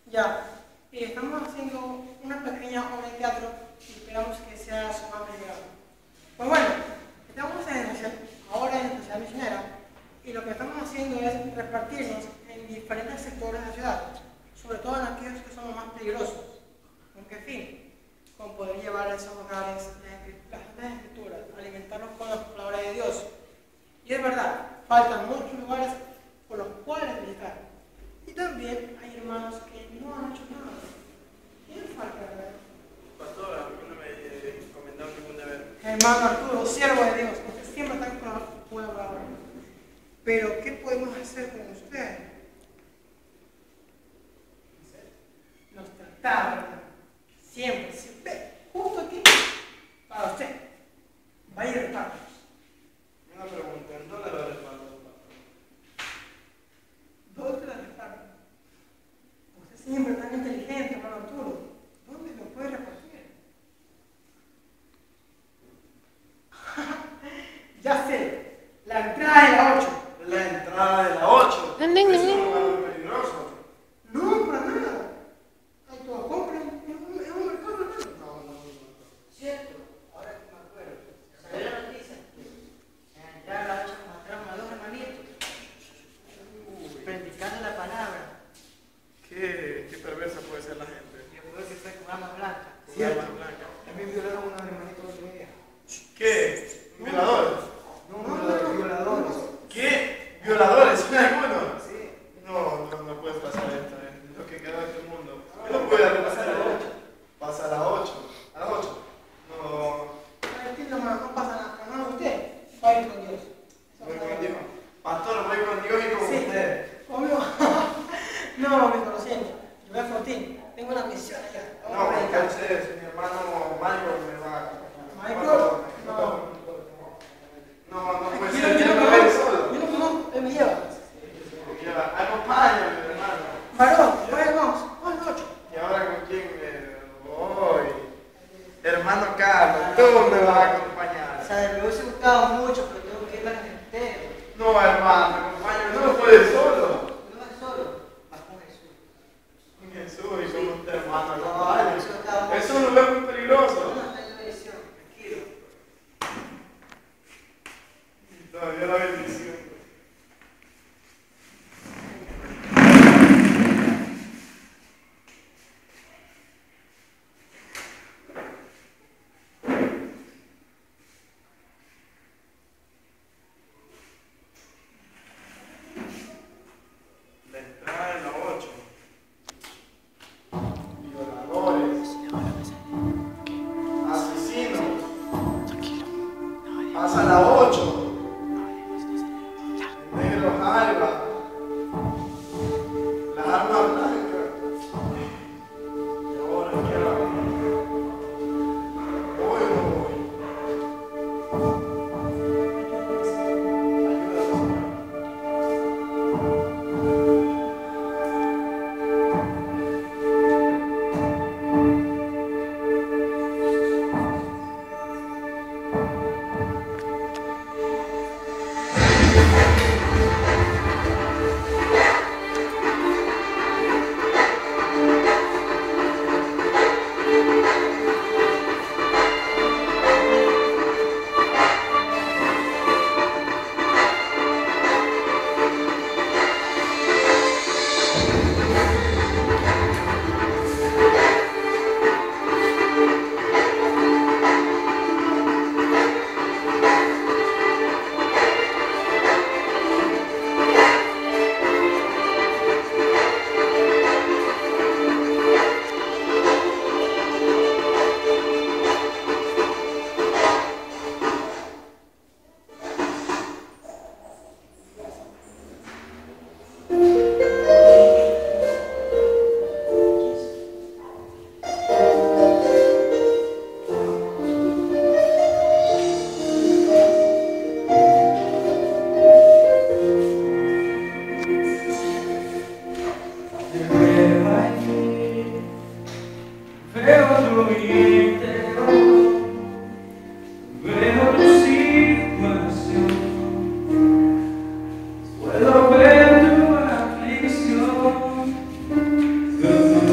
Ya, y estamos haciendo una pequeña obra de teatro y esperamos que sea sumamente llegado. Pues bueno, estamos ahora en la sociedad misionera y lo que estamos haciendo es repartirnos en diferentes sectores de la ciudad, sobre todo en aquellos que son los más peligrosos. ¿Con qué fin? Con poder llevar a esos hogares las escrituras, alimentarlos con la palabra de Dios. Y es verdad, faltan muchos lugares por los cuales visitar. Y también hay hermanos que no han hecho nada. ¿Quién falta, verdad? Pastor, ¿alguno me encomendó algún deber? Hermano Arturo, siervo de Dios, usted siempre está colaborador. Pero, ¿qué podemos hacer con usted? Nos trataba, ¿verdad? Siempre, justo aquí, para usted. Vaya y repártanos. Una pregunta, ¿en dónde lo respaldo, pastor? ¿Dónde la reparto? Usted siempre tan inteligente, hermano Arturo. ¿Dónde lo puede repartir? Ya sé, la entrada de la 8. La entrada de la 8. Es un lugar peligroso. No, para nada. Hay todo compra, es un mercado, hermano. No. Cierto, ahora que me acuerdo, salió la noticia que en la entrada de la 8 mataron a 2 hermanitos, predicando la palabra. Qué perversa puede ser la gente. Yo creo que fue con armas blancas. Con armas blancas. También violaron a unos hermanitos el otro día. ¿Qué? ¿Violadores? No, violadores. ¿Qué? ¿Violadores? ¿Son algunos? Sí. No puede pasar esto, lo que quedó de este mundo. No puede pasar a la 8. Pasa a la 8. A la 8. No. Tranquilo, hermano, no pasa nada. Hermano, usted va a ir con Dios. Voy con Dios. Pastor, voy con Dios y con Sí. usted. Obvio. No, mi conociendo. Yo voy a Fortín. Tengo una misión allá. Vamos No, a predicar. entonces mi hermano Michael me va a acompañar. Michael, No puede Yo ser. Yo no no me voy conozco, solo. yo no conozco, él me lleva. Acompáñame, hermano. Varón, vamos, buenas noches. ¿Y ahora con quién me voy? Hermano Carlos, tú me vas a acompañar. O sea, me hubiese gustado mucho, pero tengo que ir al entero. No, hermano, acompáñame, no puedes solo. No vas solo, vas con Jesús. Jesús, y como usted, hermano, No, acompáñame. eso está muy- Es un lugar muy peligroso. No, no hay bendición, tranquilo. Todavía la bendición. La entrada de la 8. Violadores. Asesinos. Pasa la 8. El negro alba. Las armas blancas. Y ahora, ¿qué hago? ¿Voy o no voy? Ayúdame, Señor. Puedo ver tu aflicción,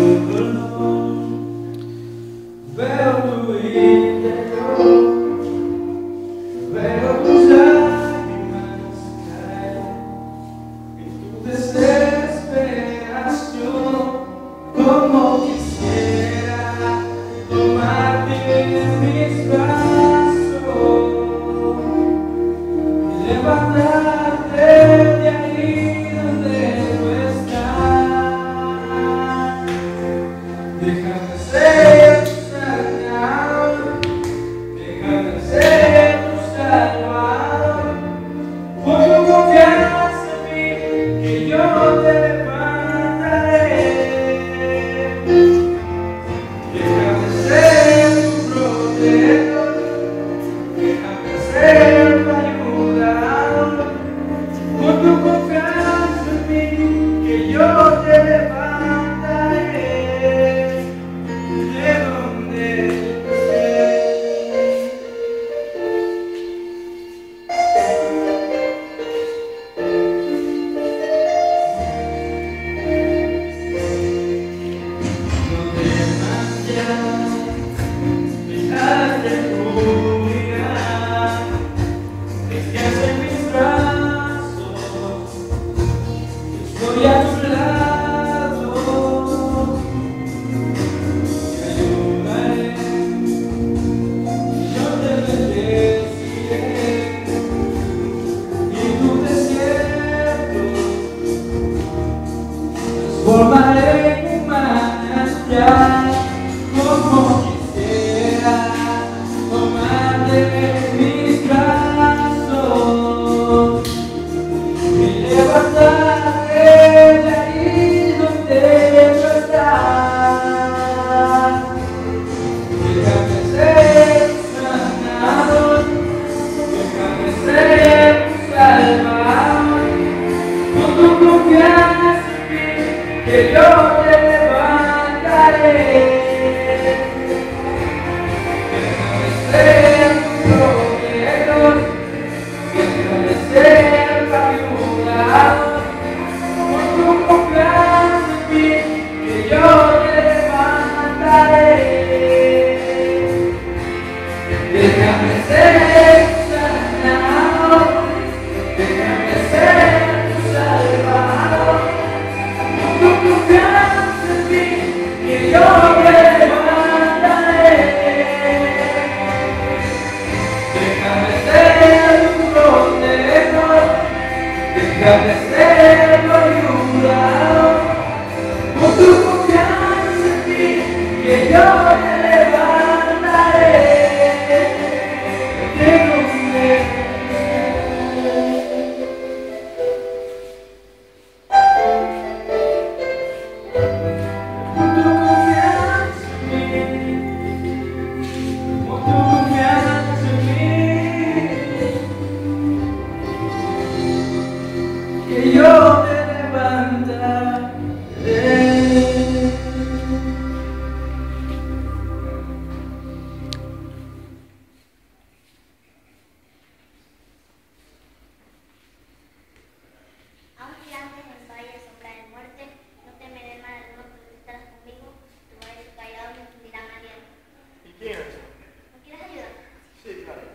Aunque andes en valle sombra de muerte, no temeré mal alguno, porque estarás conmigo. Tu madre y tu callado me infundirán aliento. ¿Y quién es? ¿No quieres ayudar? Sí, claro.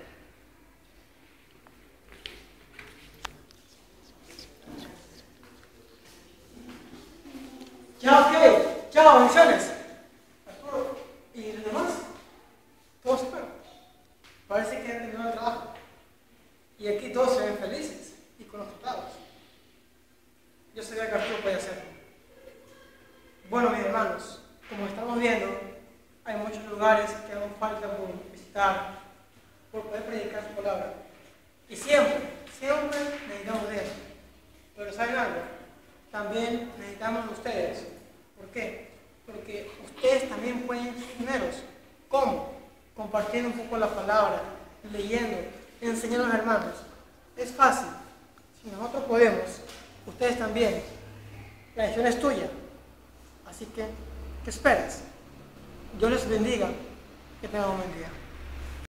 Ya, ok. Chao, bendiciones. Arturo, ¿y los demás? Todos se fueron. Parece que han terminado el trabajo. Y aquí todos se ven felices y con los tratados. Yo sabía que Arturo podía hacerlo. Bueno, mis hermanos, como estamos viendo, hay muchos lugares que aún falta por visitar, por poder predicar su palabra. Y siempre necesitamos de eso. Pero ¿saben algo? También necesitamos de ustedes. ¿Por qué? Porque ustedes también pueden sosteneros. ¿Cómo? Compartiendo un poco la palabra, leyendo, enseñando a los hermanos. Es fácil. Si nosotros podemos, ustedes también. La decisión es tuya. Así que, ¿qué esperas? Dios les bendiga. Que tengan un buen día.